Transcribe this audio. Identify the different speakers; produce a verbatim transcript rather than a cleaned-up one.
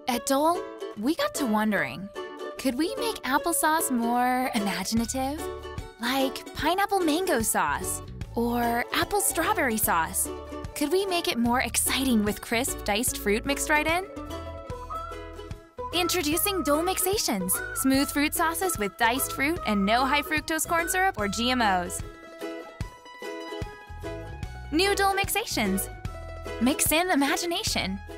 Speaker 1: At Dole, we got to wondering, could we make applesauce more imaginative? Like pineapple mango sauce or apple strawberry sauce. Could we make it more exciting with crisp diced fruit mixed right in? Introducing DoleMixations, smooth fruit sauces with diced fruit and no high fructose corn syrup or G M Os. New DoleMixations. Mix in imagination.